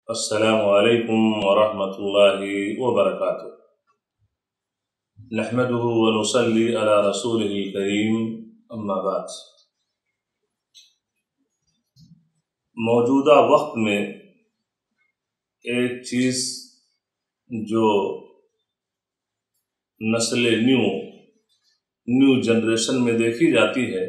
السلام علیکم ورحمۃ اللہ وبرکاتہ۔ نحمده ونصلی علی رسولہ الکریم، اما بعد۔ موجودہ وقت میں ایک چیز جو نسل نیو جنریشن میں دیکھی جاتی ہے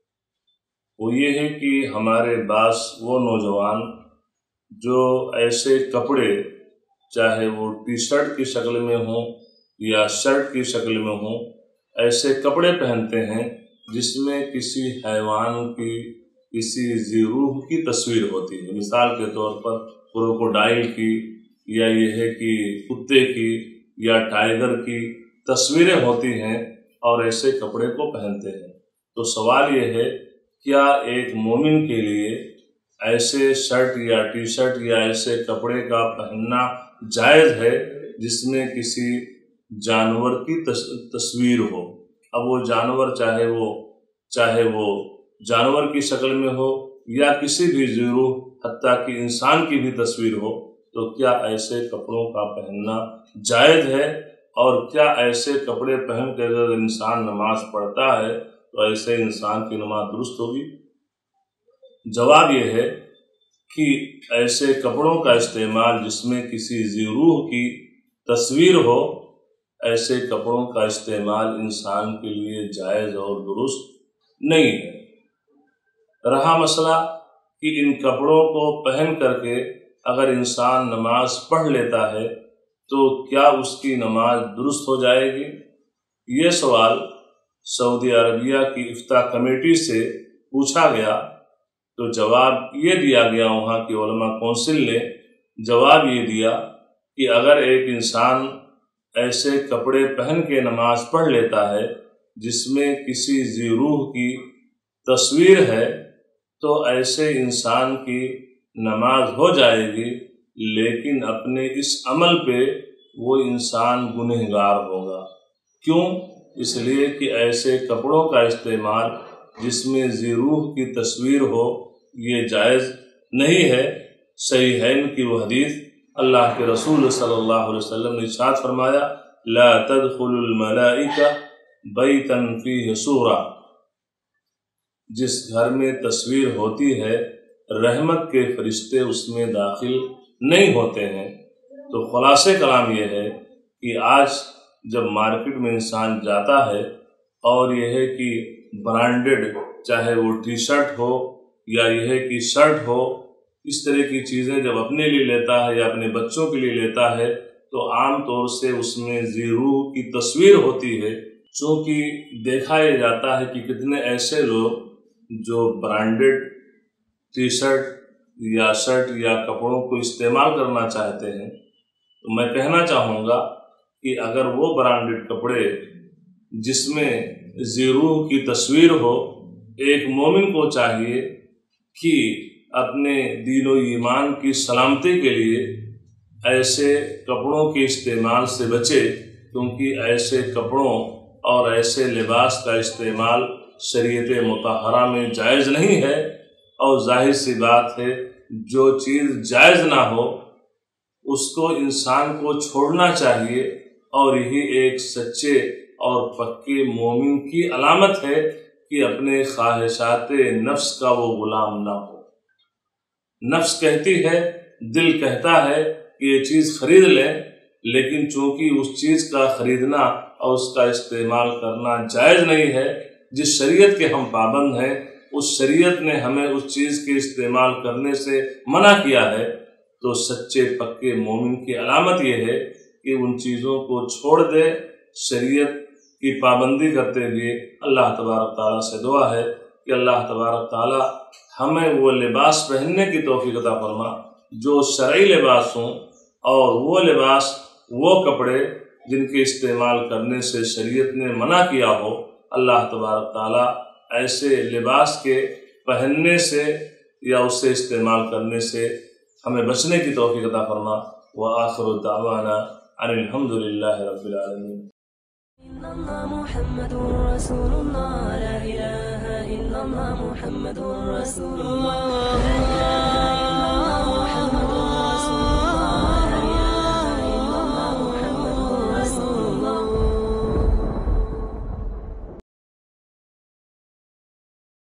وہ یہ ہے کہ ہمارے بعض وہ نوجوان جو ایسے کپڑے، چاہے وہ ٹی شرٹ کی شکل میں ہوں یا شرٹ کی شکل میں ہوں، ایسے کپڑے پہنتے ہیں جس میں کسی حیوان کی، کسی ذی روح کی تصویر ہوتی ہے۔ مثال کے طور پر کروکوڈائل کی، یا یہ ہے کہ کتے کی یا ٹائیگر کی تصویریں ہوتی ہیں اور ایسے کپڑے کو پہنتے ہیں۔ تو سوال یہ ہے، کیا ایک مومن کے لیے ایسے شرٹ یا ٹی شرٹ یا ایسے کپڑے کا پہننا جائز ہے جس میں کسی جانور کی تصویر ہو؟ اب وہ جانور چاہے وہ جانور کی شکل میں ہو یا کسی بھی ذی روح، حتیٰ کہ انسان کی بھی تصویر ہو، تو کیا ایسے کپڑوں کا پہننا جائز ہے؟ اور کیا ایسے کپڑے پہن کے اگر انسان نماز پڑھتا ہے تو ایسے انسان کی نماز درست ہوگی؟ جواب یہ ہے کہ ایسے کپڑوں کا استعمال جس میں کسی ذی روح کی تصویر ہو، ایسے کپڑوں کا استعمال انسان کے لیے جائز اور درست نہیں ہے۔ رہا مسئلہ کہ ان کپڑوں کو پہن کر کے اگر انسان نماز پڑھ لیتا ہے تو کیا اس کی نماز درست ہو جائے گی؟ یہ سوال سعودی عربیہ کی افتاء کمیٹی سے پوچھا گیا تو جواب یہ دیا گیا، وہاں کی علماء کونسل نے جواب یہ دیا کہ اگر ایک انسان ایسے کپڑے پہن کے نماز پڑھ لیتا ہے جس میں کسی ذی روح کی تصویر ہے تو ایسے انسان کی نماز ہو جائے گی، لیکن اپنے اس عمل پہ وہ انسان گنہگار ہوگا۔ کیوں؟ اس لیے کہ ایسے کپڑوں کا استعمال جس میں ذی روح کی تصویر ہو یہ جائز نہیں ہے۔ صحیحین کی وہ حدیث، اللہ کے رسول صلی اللہ علیہ وسلم نے ارشاد فرمایا، لا تدخل الملائکہ بیتا فیہ صورہ، جس گھر میں تصویر ہوتی ہے رحمت کے فرشتے اس میں داخل نہیں ہوتے ہیں۔ تو خلاصہ کلام یہ ہے کہ آج جب مارکیٹ میں انسان جاتا ہے اور یہ ہے کہ برانڈڈ، چاہے وہ ٹی شرٹ ہو یا یہ ہے کہ شرٹ ہو، اس طرح کی چیزیں جب اپنے لیے لیتا ہے یا اپنے بچوں کے لیے لیتا ہے تو عام طور سے اس میں ذی روح کی تصویر ہوتی ہے۔ چونکہ دیکھا یہ جاتا ہے کہ کتنے ایسے لوگ جو برانڈڈ ٹی شرٹ یا شرٹ یا کپڑوں کو استعمال کرنا چاہتے ہیں، تو میں کہنا چاہوں گا کہ اگر وہ برانڈڈ کپڑے جس میں ذی روح کی تصویر ہو، ایک مومن کو چاہیے کہ اپنے دین و ایمان کی سلامتی کے لیے ایسے کپڑوں کے استعمال سے بچے، کیونکہ ایسے کپڑوں اور ایسے لباس کا استعمال شریعت مطہرہ میں جائز نہیں ہے۔ اور ظاہر سی بات ہے، جو چیز جائز نہ ہو اس کو انسان کو چھوڑنا چاہیے، اور یہی ایک سچے اور پکے مومن کی علامت ہے کہ اپنے خواہشات نفس کا وہ غلام نہ ہو۔ نفس کہتی ہے، دل کہتا ہے کہ یہ چیز خرید لیں، لیکن چونکہ اس چیز کا خریدنا اور اس کا استعمال کرنا جائز نہیں ہے، جس شریعت کے ہم پابند ہیں اس شریعت نے ہمیں اس چیز کے استعمال کرنے سے منع کیا ہے، تو سچے پکے مومن کی علامت یہ ہے کہ ان چیزوں کو چھوڑ دے، شریعت کی پابندی کرتے ہوئے۔ اللہ تبارک تعالیٰ سے دعا ہے کہ اللہ تبارک تعالیٰ ہمیں وہ لباس پہننے کی توفیق عطا فرما جو شرعی لباس ہوں، اور وہ لباس، وہ کپڑے جن کے استعمال کرنے سے شریعت نے منع کیا ہو۔ اللہ تبارک تعالیٰ ایسے لباس کے پہننے سے یا اس سے استعمال کرنے سے ہمیں بچنے کی توفیق عطا فرما۔ وآخر دعوانا ان الحمد للہ رب العالمین۔ محمد رسول اللہ، لا الہ الا اللہ، محمد رسول اللہ۔